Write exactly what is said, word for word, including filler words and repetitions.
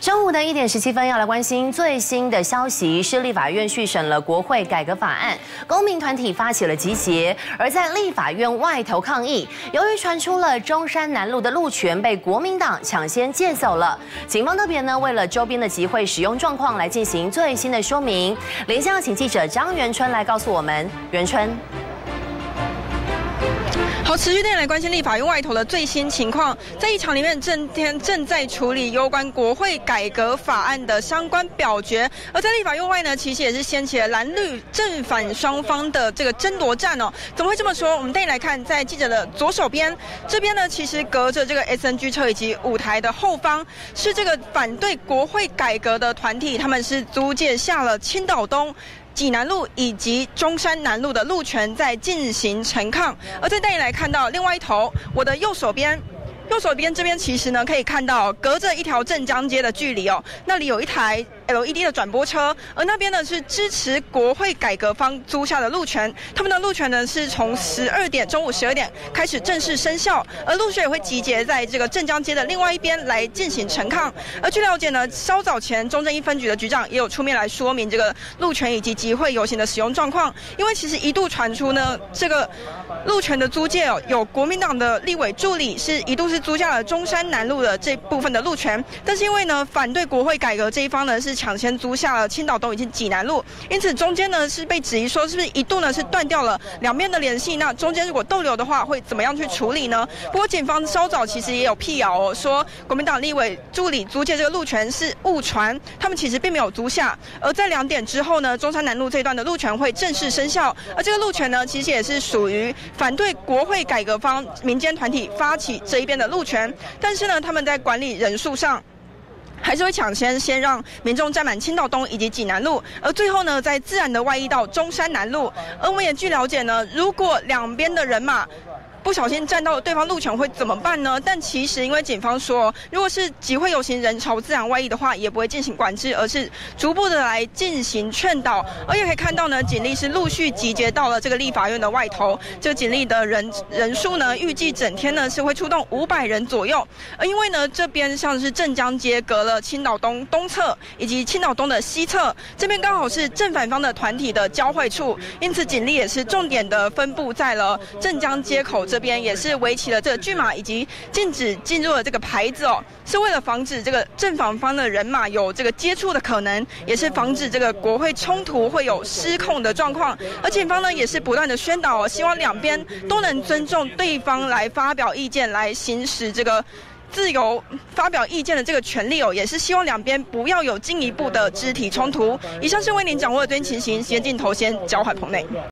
中午的一点十七分，要来关心最新的消息，是立法院续审了国会改革法案，公民团体发起了集结，而在立法院外头抗议。由于传出了中山南路的路权被国民党抢先借走了，警方特别呢为了周边的集会使用状况来进行最新的说明。连线要请记者张元春来告诉我们，元春。 好，持续地来关心立法院外头的最新情况。在议场里面，正天正在处理有关国会改革法案的相关表决。而在立法院外呢，其实也是掀起了蓝绿正反双方的这个争夺战哦。怎么会这么说？我们带你来看，在记者的左手边，这边呢，其实隔着这个 S N G 车以及舞台的后方，是这个反对国会改革的团体，他们是租借下了青岛东、 济南路以及中山南路的路权在进行陈抗，而再带你来看到另外一头，我的右手边。 右手边这边其实呢，可以看到隔着一条镇江街的距离哦，那里有一台 L E D 的转播车，而那边呢是支持国会改革方租下的路权，他们的路权呢是从十二点中午十二点开始正式生效，而陆续也会集结在这个镇江街的另外一边来进行陈抗。而据了解呢，稍早前中正一分局的局长也有出面来说明这个路权以及集会游行的使用状况，因为其实一度传出呢，这个路权的租借哦，有国民党的立委助理是一度是 租下了中山南路的这部分的路权，但是因为呢，反对国会改革这一方呢是抢先租下了青岛东以及济南路，因此中间呢是被质疑说是不是一度呢是断掉了两边的联系？那中间如果逗留的话，会怎么样去处理呢？不过警方稍早其实也有辟谣哦，说国民党立委助理租借这个路权是误传，他们其实并没有租下。而在两点之后呢，中山南路这段的路权会正式生效，而这个路权呢，其实也是属于反对国会改革方民间团体发起这一边的路权。 但是呢，他们在管理人数上， 还是会抢先先让民众占满青岛东以及济南路，而最后呢，再自然的外溢到中山南路。而我们也据了解呢，如果两边的人马 不小心占到了对方路权会怎么办呢？但其实因为警方说，如果是集会游行人潮自然外溢的话，也不会进行管制，而是逐步的来进行劝导。而且可以看到呢，警力是陆续集结到了这个立法院的外头。这个警力的人人数呢，预计整天呢是会出动五百人左右。而因为呢，这边像是镇江街隔了青岛东东侧以及青岛东的西侧，这边刚好是正反方的团体的交汇处，因此警力也是重点的分布在了镇江街口 这边也是围起了这个拒马以及禁止进入的这个牌子哦，是为了防止这个正反方的人马有这个接触的可能，也是防止这个国会冲突会有失控的状况。而警方呢也是不断的宣导哦，希望两边都能尊重对方来发表意见，来行使这个 自由发表意见的这个权利哦，也是希望两边不要有进一步的肢体冲突。以上是为您掌握的最新情形，先镜头先交还棚内。